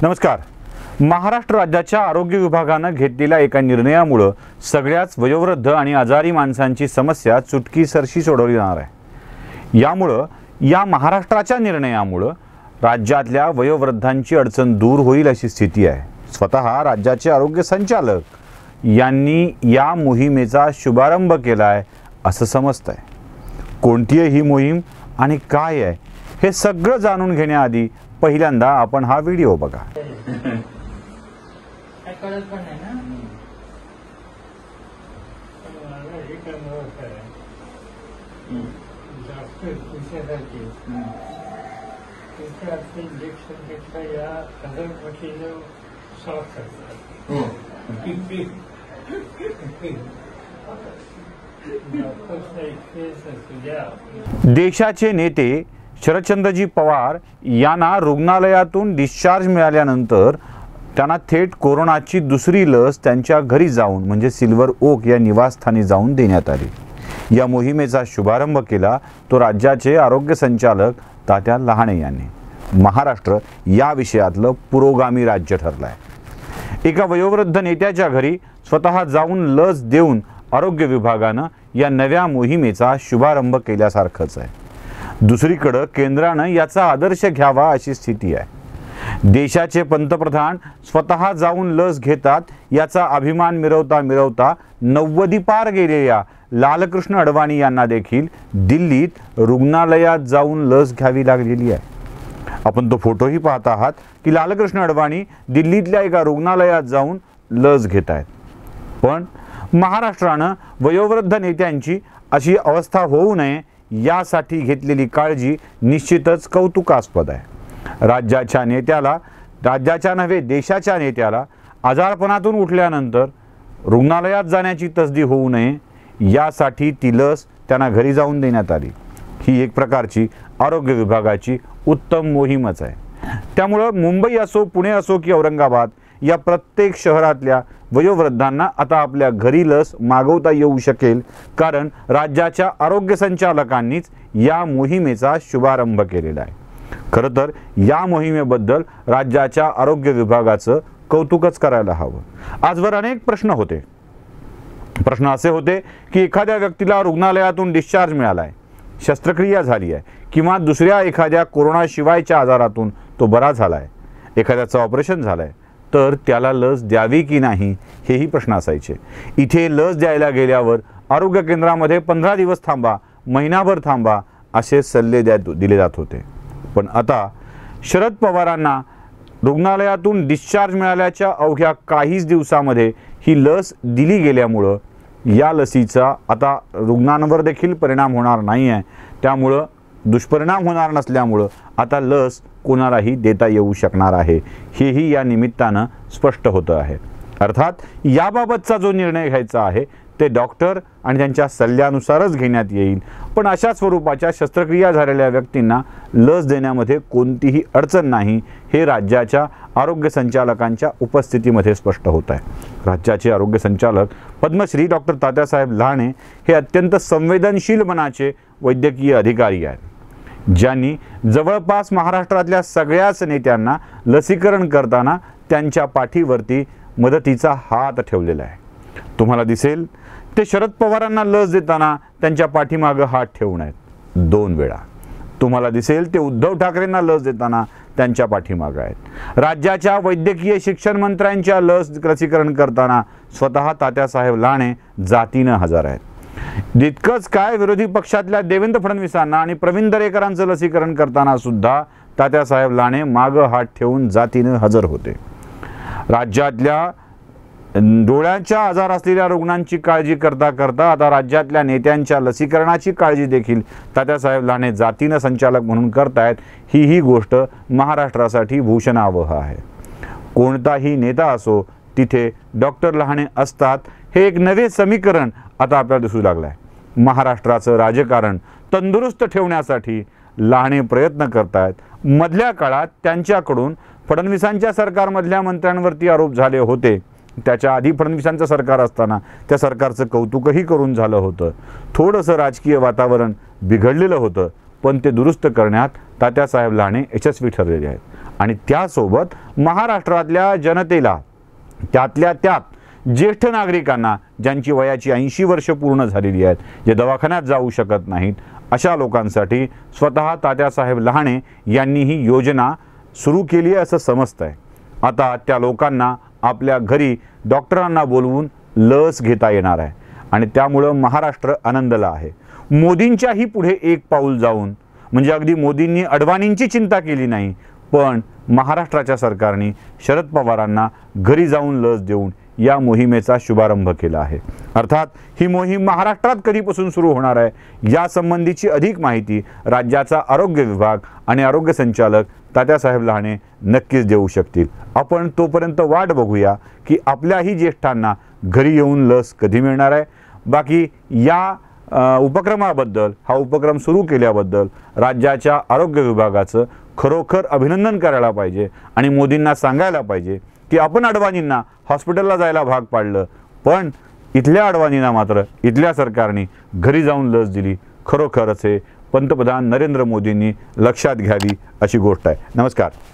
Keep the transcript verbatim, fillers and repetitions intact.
नमस्कार. महाराष्ट्र राज्याच्या आरोग्य विभागानं घेतलेल्या एका निर्णयामुळे सगळ्याच वयोवृद्ध आणि आजारी माणसांची समस्या चुटकीसरशी सोडवली जाणार आहे. यामुळे या महाराष्ट्राच्या निर्णयामुळे राज्यातल्या वयोवृद्धांची अडचण दूर होईल अशी स्थिती आहे. स्वतः राज्याचे आरोग्य संचालक यांनी या मोहिमेचा शुभारंभ केला आहे असं समजतंय. कोणती आहे ही मोहीम आणि काय आहे हे सगळं जाणून घेण्याआधी पहिल्यांदा आपण हा व्हिडिओ बघा. देशाचे नेते शरदचंद्रजी पवार यांना रुग्णालयातून डिस्चार्ज मिळाल्यानंतर त्यांना थेट कोरोनाची दुसरी लस त्यांच्या घरी जाऊन म्हणजे सिल्वर ओक या निवासस्थानी जाऊन देण्यात आली. या मोहिमेचा शुभारंभ केला तो राज्याचे आरोग्य संचालक तात्या लहाने यांनी. महाराष्ट्र या विषयातलं पुरोगामी राज्य ठरलं आहे. एका वयोवृद्ध नेत्याच्या घरी स्वतः जाऊन लस देऊन आरोग्य विभागानं या नव्या मोहिमेचा शुभारंभ केल्यासारखंच आहे. दुसरीकडे केंद्रानं याचा आदर्श घ्यावा अशी स्थिती आहे. देशाचे पंतप्रधान स्वतः जाऊन लस घेतात याचा अभिमान मिरवता मिरवता नव्वदी पार गेलेल्या लालकृष्ण अडवाणी यांना देखील दिल्लीत रुग्णालयात जाऊन लस घ्यावी लागलेली आहे. आपण तो फोटोही पाहत आहात की लालकृष्ण अडवाणी दिल्लीतल्या एका रुग्णालयात जाऊन लस घेत आहेत. पण महाराष्ट्रानं वयोवृद्ध नेत्यांची अशी अवस्था होऊ नये यासाठी घेतलेली काळजी निश्चितच कौतुकास्पद आहे. राज्याच्या नेत्याला राज्याच्या नव्हे देशाच्या नेत्याला आजारपणातून उठल्यानंतर रुग्णालयात जाण्याची तसदी होऊ नये यासाठी ती लस त्यांना घरी जाऊन देण्यात आली. ही एक प्रकारची आरोग्य विभागाची उत्तम मोहीमच आहे. त्यामुळं मुंबई असो पुणे असो की औरंगाबाद या प्रत्येक शहरातल्या वयोवृद्धांना आता आपल्या घरी लस मागवता येऊ शकेल, कारण राज्याच्या आरोग्य संचालकांनीच या मोहिमेचा शुभारंभ केलेला आहे. खरं तर या मोहिमेबद्दल राज्याच्या आरोग्य विभागाचं कौतुकच करायला हवं. आजवर अनेक प्रश्न होते. प्रश्न असे होते की एखाद्या व्यक्तीला रुग्णालयातून डिस्चार्ज मिळाला आहे, शस्त्रक्रिया झाली आहे किंवा दुसऱ्या एखाद्या कोरोनाशिवायच्या आजारातून तो बरा झाला आहे, एखाद्याचं ऑपरेशन झालं आहे, तर त्याला लस द्यावी की नाही हेही प्रश्न असायचे. इथे लस द्यायला गेल्यावर आरोग्य केंद्रामध्ये पंधरा दिवस थांबा, महिनाभर थांबा असे सल्ले द्या दिले जात होते. पण आता शरद पवारांना रुग्णालयातून डिस्चार्ज मिळाल्याच्या अवघ्या काहीच दिवसामध्ये ही लस दिली गेल्यामुळं या लसीचा आता रुग्णांवर देखील परिणाम होणार नाही आहे. त्यामुळं दुष्परिणाम होणार नसल्यामुळं आता लस कोणालाही देता येऊ शकणार आहे हेही या निमित्तानं स्पष्ट होतं आहे. अर्थात याबाबतचा जो निर्णय घ्यायचा आहे ते डॉक्टर आणि त्यांच्या सल्ल्यानुसारच घेण्यात येईल. पण अशा स्वरूपाच्या शस्त्रक्रिया झालेल्या व्यक्तींना लस देण्यामध्ये कोणतीही अडचण नाही हे राज्याच्या आरोग्य संचालकांच्या उपस्थितीमध्ये स्पष्ट होत आहे. राज्याचे आरोग्य संचालक पद्मश्री डॉक्टर तात्यासाहेब लहाने हे अत्यंत संवेदनशील मनाचे वैद्यकीय अधिकारी आहेत, ज्यांनी जवळपास महाराष्ट्रातल्या सगळ्याच नेत्यांना लसीकरण करताना त्यांच्या पाठीवरती मदतीचा हात ठेवलेला आहे. तुम्हाला दिसेल ते शरद पवारांना लस देताना त्यांच्या पाठीमागं हात ठेवून आहेत दोन वेळा. तुम्हाला दिसेल ते उद्धव ठाकरेंना लस देताना त्यांच्या पाठीमागं आहेत. राज्याच्या वैद्यकीय शिक्षण मंत्र्यांच्या लस लसीकरण करताना स्वतः तात्यासाहेब लहाने जातीनं हजर आहेत. जितकंच काय विरोधी पक्षातल्या देवेंद्र फडणवीसांना आणि प्रवीण दरेकरांचं लसीकरण करताना सुद्धा तात्यासाहेब लहाने मागं हात ठेवून जातीनं हजर होते. राज्यातल्या डोळ्यांच्या आजार असलेल्या रुग्णांची काळजी करता करता आता राज्यातल्या नेत्यांच्या लसीकरणाची काळजी देखील तात्यासाहेब लहाने जातीनं संचालक म्हणून करतायत. ही ही गोष्ट महाराष्ट्रासाठी भूषणावह आहे. कोणताही नेता असो तिथे डॉक्टर लहाने असतात हे एक नवे समीकरण आता आपल्याला दिसू लागलं आहे. महाराष्ट्राचं राजकारण तंदुरुस्त ठेवण्यासाठी लहाने प्रयत्न करतायत. मधल्या काळात त्यांच्याकडून फडणवीसांच्या सरकारमधल्या मंत्र्यांवरती आरोप झाले होते. त्याच्या आधी फडणवीसांचं सरकार असताना त्या सरकारचं कौतुकही करून झालं होतं. थोडंसं राजकीय वातावरण बिघडलेलं होतं, पण ते दुरुस्त करण्यात तात्यासाहेब लहाने यशस्वी ठरलेले आहेत. आणि त्यासोबत महाराष्ट्रातल्या जनतेला, त्यातल्या त्यात ज्येष्ठ नागरिकांना ज्यांची वयाची ऐंशी वर्ष पूर्ण झालेली आहेत, जे दवाखान्यात जाऊ शकत नाहीत, अशा लोकांसाठी स्वतः तात्यासाहेब लहाने यांनी ही योजना सुरू केली आहे असं समजतंय. आता त्या लोकांना आपल्या घरी डॉक्टरांना बोलवून लस घेता येणार आहे आणि त्यामुळं महाराष्ट्र आनंदला आहे. मोदींच्याही पुढे एक पाऊल जाऊन, म्हणजे अगदी मोदींनी अडवाणींची चिंता केली नाही, पण महाराष्ट्राच्या सरकारने शरद पवारांना घरी जाऊन लस देऊन या मोहिमेचा शुभारंभ केला आहे. अर्थात ही मोहीम महाराष्ट्रात कधीपासून सुरू होणार आहे यासंबंधीची अधिक माहिती राज्याचा आरोग्य विभाग आणि आरोग्य संचालक तात्यासाहेब लहाने नक्कीच देऊ शकतील. आपण तोपर्यंत वाट बघूया की आपल्याही ज्येष्ठांना घरी येऊन लस कधी मिळणार आहे. बाकी या उपक्रमाबद्दल, हा उपक्रम सुरू केल्याबद्दल राज्याच्या आरोग्य विभागाचं खरोखर अभिनंदन करायला पाहिजे आणि मोदींना सांगायला पाहिजे की आपण अडवाणींना हॉस्पिटलला जायला भाग पाडलं, पण इथल्या अडवाणींना मात्र इथल्या सरकारने घरी जाऊन लस दिली. खरोखरच हे पंतप्रधान नरेंद्र मोदींनी लक्षात घ्यावी अशी गोष्ट आहे. नमस्कार.